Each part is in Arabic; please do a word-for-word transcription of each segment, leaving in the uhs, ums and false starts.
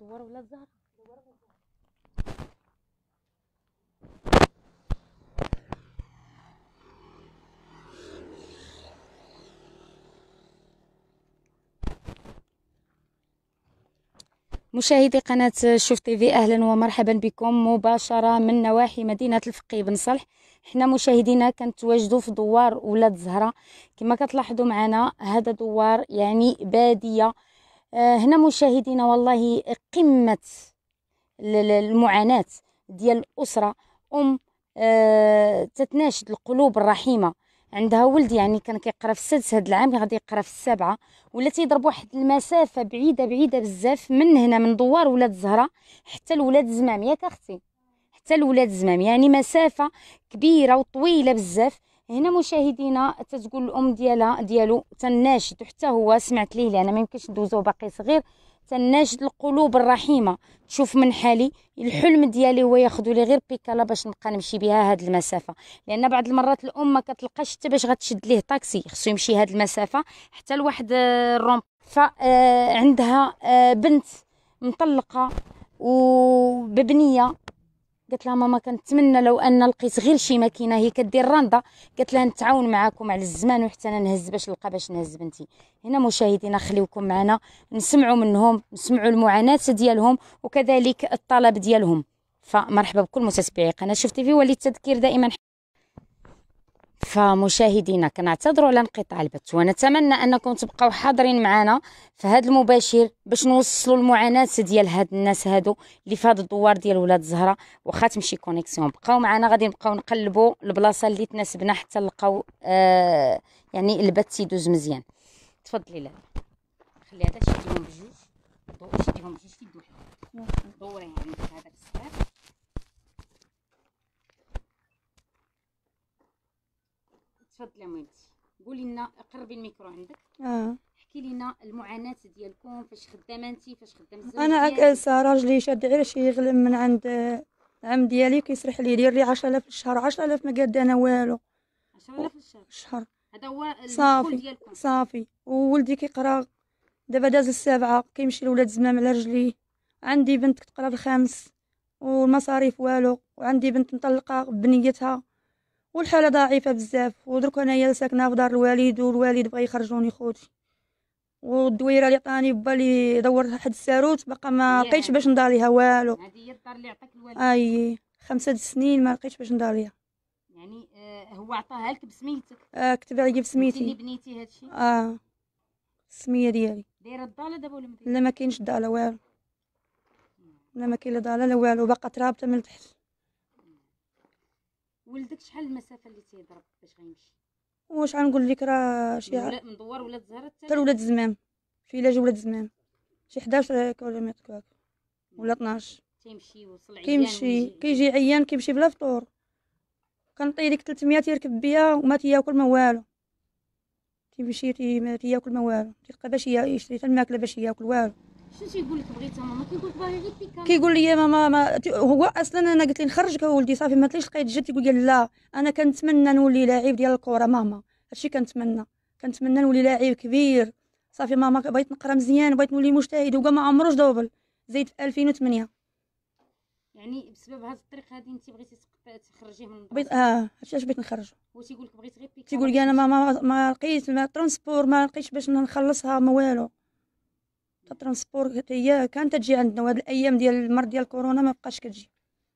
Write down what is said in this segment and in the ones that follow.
دوار ولا الزهر. مشاهدي قناة شوف تيفي، اهلا ومرحبا بكم مباشرة من نواحي مدينة الفقيه بن صالح. حنا مشاهدينا كنتواجدوا في دوار ولاد الزهرة. كما كتلاحظوا معنا هذا دوار يعني بادية. آه هنا مشاهدينا والله قمة المعاناة ديال الأسرة. أم آه تتناشد القلوب الرحيمة، عندها ولد يعني كان كيقرا في السادس هذا العام، غادي يقرا في السابعه، ولا تيضرب واحد المسافه بعيده بعيده بزاف من هنا من دوار ولاد الزهره حتى لولاد الزمام. ياك اختي؟ حتى لولاد الزمام يعني مسافه كبيره وطويله بزاف. هنا مشاهدينا تتقول الام ديالها ديالو تناشد، وحتى هو سمعت ليه انا ما يمكنش ندوزو باقي صغير، تناشد القلوب الرحيمه تشوف من حالي. الحلم ديالي هو ياخذوا لي غير بيكالا باش نبقى نمشي بها هاد المسافه، لان بعض المرات الام ما كتلقاش حتى باش غتشد ليه طاكسي، خصو يمشي هاد المسافه حتى لواحد الرومب. فعندها بنت مطلقه وببنيه، قالت لها ماما كنتمنى لو ان لقيت غير شي ماكينه هي كدير راندا، قالت لها نتعاون معكم على الزمان وحتى انا نهز باش نلقى باش نهز بنتي. هنا مشاهدينا خليوكم معنا نسمعوا منهم، نسمعوا المعاناه ديالهم وكذلك الطلب ديالهم. فمرحبا بكل متتبعي قناه شوف تيفي، وللتذكير دائما فمشاهدينا كنعتذروا على انقطاع البث، ونتمنى انكم تبقاو حاضرين معنا في هذا المباشر باش نوصلوا المعاناه ديال هاد الناس هادو اللي في هذا الدوار ديال ولاد الزهره. واخا تمشي كونيكسيون بقاو معنا، غادي نبقاو نقلبوا البلاصه اللي تناسبنا حتى نلقاو آه يعني البث يدوز مزيان. تفضلي. لا خلي هذا شديهم بجوج، ضو شديهم بجوج في يد وحده، دوري عندك هذاك الصغير. تفضلي يا ميمتي، قولي لنا، قربي الميكرو عندك. اه احكي لنا المعاناه ديالكم، فاش خدامه انت، فاش خدام الزوج انا عكاسه راجلي شاد غير شي يغلم من عند العم ديالي كيسرح لي يدير لي عشرة آلاف في الشهر. عشرة آلاف ما قاد انا والو. عشرة آلاف في الشهر الشهر هذا هو المدخول صافي ديالكم؟ صافي. وولدي كيقرا دابا داز السابعه، كيمشي لولاد زمام على رجليه. عندي بنت كتقرا الخامس والمصاريف والو، وعندي بنت مطلقه بنيتها والحاله ضعيفه بزاف. ودرك انايا ساكنه في دار الوالد، والوالد بغى يخرجوني خوتي، والدويره اللي عطاني با اللي دور حد الساروت باقا ما لقيتش باش نداريها والو. هذه هي الدار اللي عطاك الوالد؟ اي خمسة سنين ما لقيتش باش نداريها. يعني آه هو عطاها لك بسميتك؟ اه كتب عليا بسميتي. اللي بنيتي هادشي؟ اه السميه ديالي. دايره الضاله دابا ولا مديره؟ لا ما كاينش ضاله والو، لا ما كاين لا ضاله لا والو، باقا ترابطه من تحت. ولدك شحال المسافه اللي تيضرب باش غيمشي؟ واش غنقول لك، راه شي من, من دوار ولاد الزهره حتى ولاد الزمام، في علاج ولاد الزمام شي حداش كيلومتر كاك ولا اثناش. تيمشي يوصل عيان، كيمشي كيجي عيان كيمشي بلا فطور. كنطي ديك ثلاثمية يركب بيا وما تياكل ما والو، تيمشي تي تياكل ما والو، تيلقى باش يشري حتى الماكله باش ياكل والو. شنو تيقول لك بغيتها ماما؟ كيقول لك باغي غير بيكا؟ كيقول لي ماما ما... هو اصلا انا قلت لي نخرجك ولدي صافي ما تليش لقيت جد. يقول لي لا انا كنتمنى نولي لاعب ديال الكره ماما، هادشي كنتمنى، كنتمنى نولي لاعب كبير. صافي ماما بغيت نقرا مزيان، بغيت نولي مجتهد. هو ما عمروش دوبل زيد في ألفين وثمانية. يعني بسبب هذه الطريقه هذه انت بغيتي تخرجيه من بغيت اه هادشي بغيت نخرجو. هو تيقول لك بغيت غير بيكا؟ تيقول لي انا ماما ما لقيت ما ترونسبور، ما لقيتش باش نخلصها ما والو. تا ترونسبور هي كانت تجي عندنا، وهاد الايام ديال المرض ديال كورونا ما بقاش كتجي.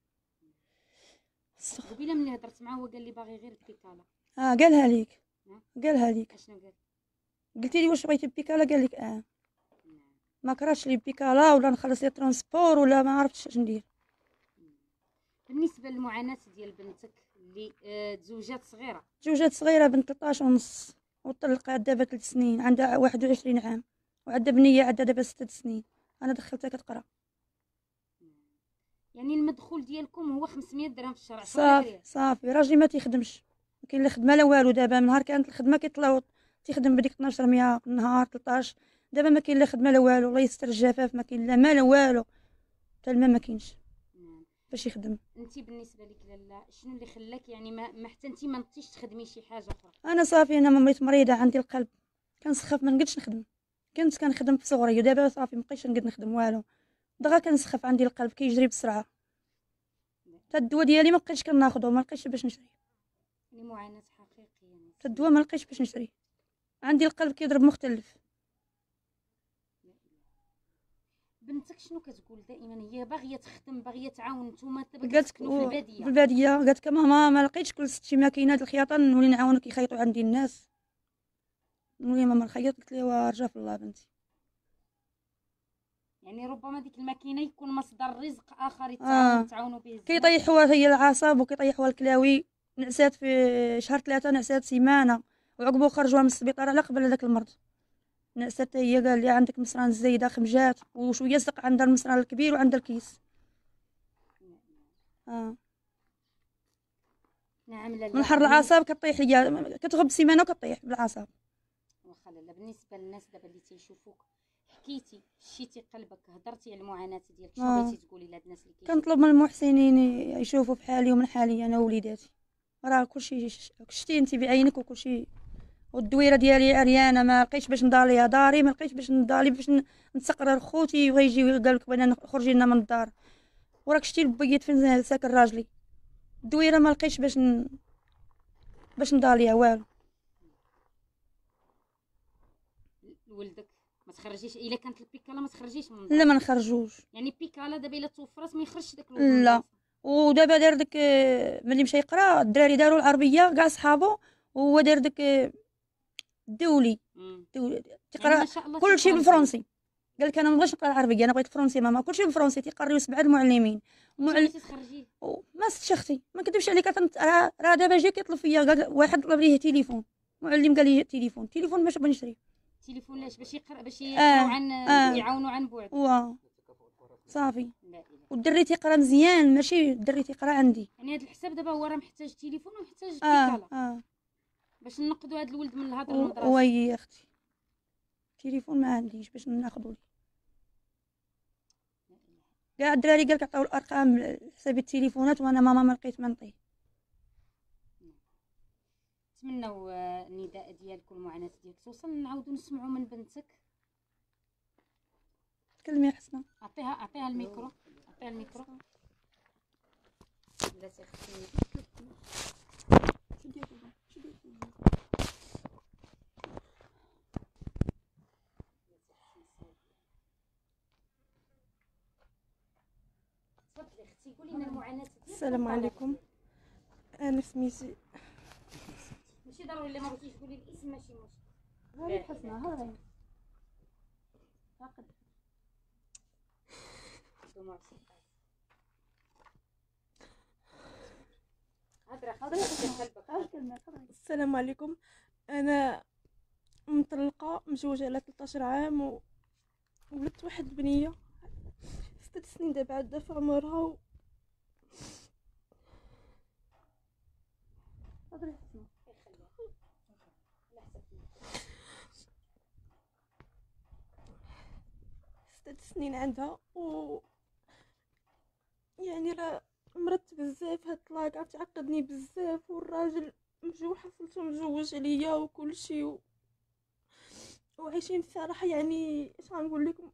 قبيله ملي هضرت معاه هو قال لي باغي غير بيكالا. اه قالها ليك؟ قالها ليك؟ اشنو قال؟ قلتي لي واش بغيتي بيكالا؟ قال لك اه. ما كرهتش لي بيكالا ولا نخلص لي ترونسبور ولا ما عرفتش اش ندير. بالنسبه للمعاناه ديال بنتك اللي آه تزوجات صغيره؟ تزوجات صغيره، بنت ثلاثطاش ونص وطلقات دابا ثلاث سنين، عندها واحد وعشرين عام، وعندها بنيه عندها دابا ستة سنين. انا دخلتها كتقرا. يعني المدخول ديالكم هو خمسمية درهم في الشهر؟ صافي صافي. راجلي ما تيخدمش، ما كاين لا خدمه لا والو. دابا من نهار كانت الخدمه كيطلعوا تيخدم بديك اثناش مية في النهار ثلاثطاش. دابا ما كاين لا خدمه لا والو، الله يستر الجفاف، ما كاين لا ما لا والو، حتى الماء ما كاينش باش يخدم. انت بالنسبه لك لاله شنو اللي خلاك يعني ما, ما حتى انت ما نطيش تخدمي شي حاجه اخرى؟ انا صافي انا مريت مريضه، عندي القلب كنسخف ما نقدش نخدم. كنت كنخدم في صغري ودابا صافي ما بقيتش نقدر نخدم والو. دغا كنسخف، عندي القلب كيجري بسرعه، حتى الدواء ديالي ما بقيتش كناخذو، ما لقيتش باش نشري يعني معاناه حقيقيه. حتى الدواء ما لقيتش باش نشري، عندي القلب كيضرب مختلف. بنتك شنو كتقول دائما؟ هي باغيه تخدم، باغيه تعاون، نتوما دابا قالت كتسكنوا في الباديه. في الباديه قالت لك ماما ما لقيتش كل ستي ماكينات الخياطه نولي نعاونك يخيطوا عندي الناس، نولي ماما نخيط. قلت لها رجا في الله بنتي. يعني ربما ديك الماكينه يكون مصدر رزق اخر آه. تعاونوا به. كيطيحوها هي العصب وكيطيحوها الكلاوي. نعسات في شهر ثلاثة، نعسات سيمانه، وعقبو خرجوها من السبيطار على قبل هذاك المرض. نعسات هي، قال لي عندك مسران الزايده خمجات وشويه سق، عندها المسران الكبير وعندها الكيس. اه نعم. لا من حر العصاب كطيح ليا، كتغب سيمانه وكطيح بالعصاب. واخا لاله بالنسبه للناس دابا اللي تيشوفوك، حكيتي شتي قلبك، هضرتي على المعاناه ديالك، شنو آه. بغيتي تقولي لهاد الناس اللي كيشوفوك؟ كنطلب من المحسنين يشوفوا بحالي ومن حالي انا ووليداتي، راه كلشي شتي انت بعينك وكلشي. والدويره ديالي عريانه، ما لقيتش باش نضاليها داري، ما لقيتش باش نضالي باش نتسقرر خوتي وغيجيو قال لك بغينا خرجي لنا من الدار، وراك شتي البيت فين ساكن راجلي. الدويره ما لقيتش باش ن... باش نضاليها والو. ولدك ما تخرجيش الا كانت البيكالا، ما تخرجيش من الدار؟ لا ما نخرجوش. يعني البيكالا دابا الا توفرت ما يخرجش داك الولد؟ لا. ودابا دار داك ملي مشى يقرا، الدراري داروا العربيه كاع صحابو، وهو دار داك الدولي دولي تيقرا يعني كلشي بالفرنسي. قال لك انا ما بغيتش نقرا العربيه، انا بغيت الفرنسي ماما، كلشي بالفرنسي. تيقريو سبعه المعلمين. معلم تخرجيه ما ستش اختي، ما كذبش عليك، راه راه دابا جا كيطلب فيا. قال واحد طلب ليه تليفون، معلم قال لي تليفون تليفون باش بغا نشري تليفون. لاش؟ باش يقرا، باش آه. يقراو عن آه. يعاونوا عن بعد. واه صافي. والدري تيقرا مزيان، ماشي الدري تيقرا عندي. يعني هذا الحساب دابا هو راه محتاج تليفون ومحتاج آه. بيكالا آه. باش ننقذوا هذا الولد من الهضره المدرسه. وي يا اختي تليفون ما عنديش باش ناخذوا لي. كاع الدراري قالك عطاو الارقام حساب التليفونات، وانا ماما ما لقيت ما نعطيه. نتمنوا النداء ديالك والمعاناه ديالك توصل، نعاودوا نسمعوا من بنتك. تكلمي حسنه، اعطيها اعطيها الميكرو، اعطيها الميكرو. بلاتي اختي تفضلي اختي، قولي لنا المعاناه ديالك. السلام عليكم، انا سميتي ماشي ضروري الا ما بغيتيش تقولي الاسم، ماشي مشكل. هذه حسنه هضري فقط دموع سقاط. هضري هضري قلبك. السلام عليكم، انا مطلقه مزوجه على ثلاثطاش عام و... ولدت واحد البنيه ست سنين دابا عندها في عمرها و... هضري حسنه ست سنين عندها و يعني راه مرضت بزاف. هاد الطلاق عرفتي عقدني بزاف، والراجل مجوج حصلته مزوج عليا وكل شيء و... وعايشين بصراحه. يعني اش غنقول لكم،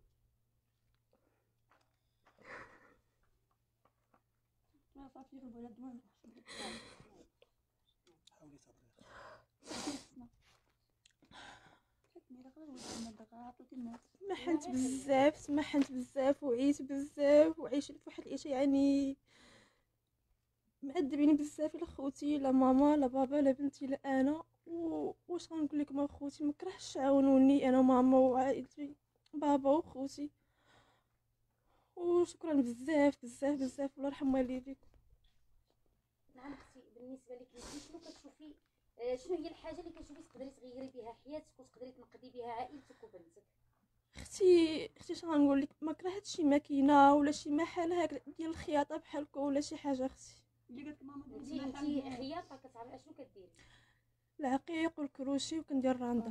صافي ربي الدموع تمحنت بزاف تمحنت بزاف وعيت بزاف وعايشين في واحد العيشه يعني معذبين بزاف، لا خوتي لا ماما لا بابا لا بنتي لا انا. و... واش غنقول لكم اخوتي مكرهش عاونوني انا وماما وعائلتي بابا وخوتي. وشكرا بزاف بزاف بزاف، الله يرحم والديكم. نعم اختي، بالنسبه لك شنو كتشوفي، شنو هي الحاجه اللي كتشوفي تقدري تغيري بها حياتك وتقدري تنقذي بها عائلتك وبنتك؟ اختي اختي شنو غنقول لك، ما كرهتش شي ماكينه ولا شي محل هكا ديال الخياطه بحالكم ولا شي حاجه. اختي اللي قالت ماما ديالي انت خياطه كتعرفي اشنو كديري؟ العقيق والكروشي وكندير راندا.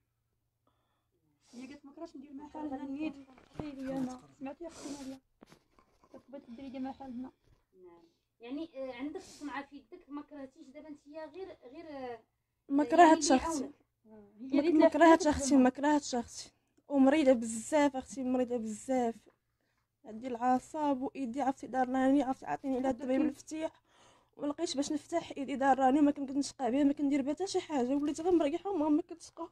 هي قالت ما كرهتش ندير محل هنا نيت خيري انا. سمعتي يا اختي مريم كتبغي ديري لي محل هنا؟ نعم. يعني عندك الصنعه في يدك، ما كرهتيش دابا انت غير غير ما كرهتش اختي، ما كرهتش اختي ما كرهتش اختي ومريضه بزاف اختي، مريضه بزاف. عندي العصاب وايدي عرفتي ضراني، عرفتي عطيني على الدبي بالمفتاح وما لقيتش باش نفتح، ايدي ضراني وما كنت نشقى بها، ما كندير بها حتى شي حاجه، وليت غير مريحه وما ما كنتشقى.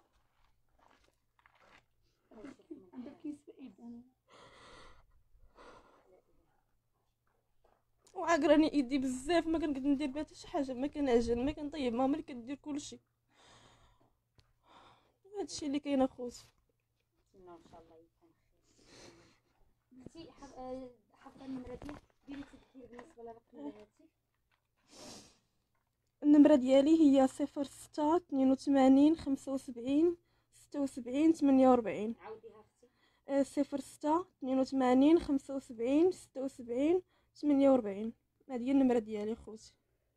وعقراني ايدي بزاف، ما كنقدر ندير بها حتى شي حاجه، ما كنعجن ما كنطيب، ماما اللي كدير كلشي. هادشي اللي كاين اخوتي. نتمنى ان شاء الله يكون خير. بنتي حافظه النمره ديالك، ديري تذكير بالنسبه لرقم الهاتف. النمره ديالي هي صفر ستة اثنين وثمانين خمسة وسبعين ستة وسبعين ثمانية وأربعين. عاوديها اختي. صفر ستة اثنين وثمانين خمسة وسبعين ستة وسبعين ثمانية وأربعين. هذه هي النمره ديالي خوتي.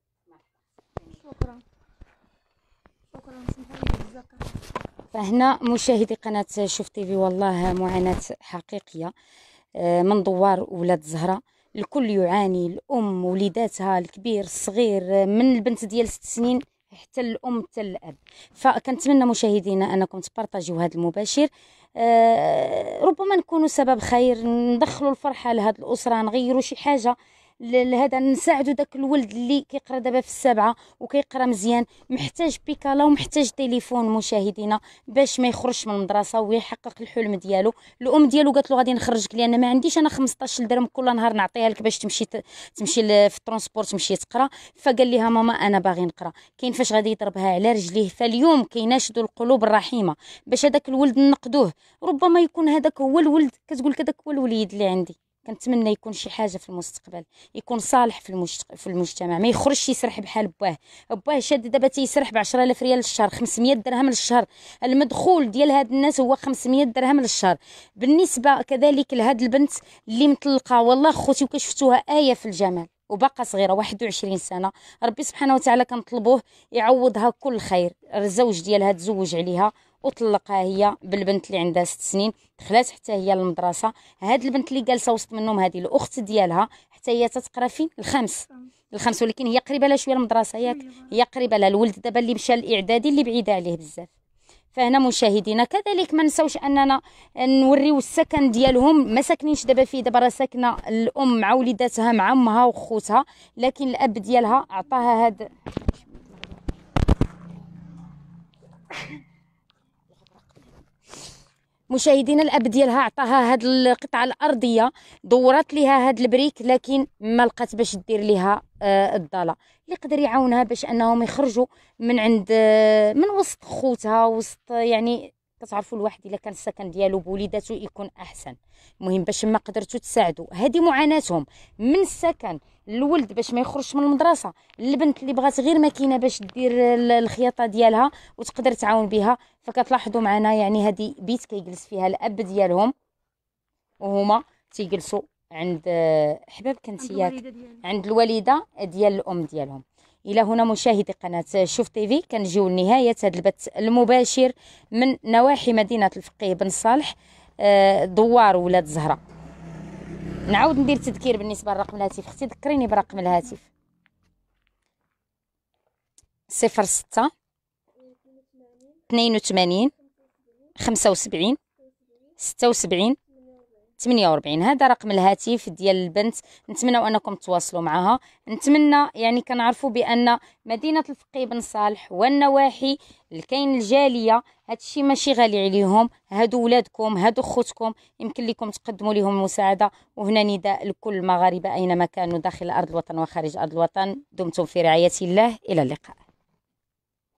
شكرا شكرا سمحوا لي بزاف. فهنا مشاهدي قناه شوف تيفي، والله معاناه حقيقيه من دوار ولاد زهره. الكل يعاني، الام وليداتها، الكبير الصغير، من البنت ديال ست سنين حتى الام حتى الاب. فكنتمنى مشاهدينا انكم تبارطاجيو هذا المباشر، أه ربما نكونوا سبب خير، ندخلوا الفرحه لهذه الاسره، نغيروا شي حاجه لهذا، نساعدوا داك الولد اللي كيقرا دابا في السابعه وكيقرا مزيان، محتاج بيكالا ومحتاج تليفون مشاهدينا باش ما يخرجش من المدرسه ويحقق الحلم ديالو. الام ديالو قالت له غادي نخرجك لان ما عنديش انا خمسطاش درهم كل نهار نعطيها لك باش تمشي تمشي في الترونسبور تمشي تقرا. فقال لها ماما انا باغي نقرا. كاين فاش غادي يضربها على رجليه. فاليوم كيناشدوا القلوب الرحيمه باش هذاك الولد نقدوه، ربما يكون هذاك هو الولد، كتقول لك هذاك هو الوليد اللي عندي. كنتمنى يكون شي حاجه في المستقبل، يكون صالح في المجتمع, في المجتمع ما يخرجش يسرح بحال باه. باه شاد دابا تيسرح ب عشرة آلاف ريال للشهر، خمسمية درهم للشهر. المدخول ديال هاد الناس هو خمسمية درهم للشهر. بالنسبه كذلك لهاد البنت اللي مطلقه، والله خوتي وكشفتوها ايه في الجمال وباقا صغيره واحد وعشرين سنه. ربي سبحانه وتعالى كنطلبوه يعوضها كل خير. الزوج ديالها تزوج عليها وطلقها هي بالبنت اللي عندها ست سنين، دخلات حتى هي للمدرسه. هاد البنت اللي جالسه وسط منهم هذه الاخت ديالها حتى هي تتقرا فين الخامس الخامس، ولكن هي قريبه لها شويه المدرسه ياك، هي قريبه لها. الولد دابا اللي مشى الاعدادي اللي بعيده عليه بزاف. فهنا مشاهدينا كذلك ما نساوش اننا نوريو السكن ديالهم، ما ساكنينش دابا فيه، دابا راه ساكنه الام مع وليداتها مع امها وخوتها، لكن الاب ديالها عطاها هاد مشاهدينا الاب ديالها عطاها هاد القطعه الارضيه، دورات ليها هاد البريك، لكن ما لقات باش دير ليها آه الضاله. اللي قدر يعاونها باش انهم يخرجوا من عند آه من وسط خوتها، وسط يعني كتعرفوا الواحد الا كان السكن ديالو بوليداتو يكون احسن. المهم باش ما قدرتوا تساعدوا، هذه معاناتهم من السكن، الولد باش ما يخرجش من المدرسه، البنت اللي بغات غير ماكينه باش دير الخياطه ديالها وتقدر تعاون بها. فكتلاحظوا معنا يعني هذه بيت كيجلس فيها الاب ديالهم وهما تيجلسوا عند حباب كنتيات عند الوالده ديال الام ديالهم. الى هنا مشاهدي قناه شوف تيفي كنجيو لنهايه هذا البث المباشر من نواحي مدينه الفقيه بن صالح دوار ولاد زهره. نعاود ندير تذكير بالنسبه لرقم الهاتف. اختي ذكريني برقم الهاتف. صفر ستة اثنين وثمانين خمسة وسبعين ستة وسبعين ثمانية وأربعين. هذا رقم الهاتف ديال البنت. نتمنى انكم تواصلوا معها. نتمنى يعني كنعرفوا بان مدينه الفقيه بن صالح والنواحي اللي كاين الجاليه هادشي ماشي غالي عليهم. هادو ولادكم، هادو خوتكم، يمكن لكم تقدموا لهم المساعده. وهنا نداء لكل المغاربه اينما كانوا داخل ارض الوطن وخارج ارض الوطن، دمتم في رعايه الله. الى اللقاء.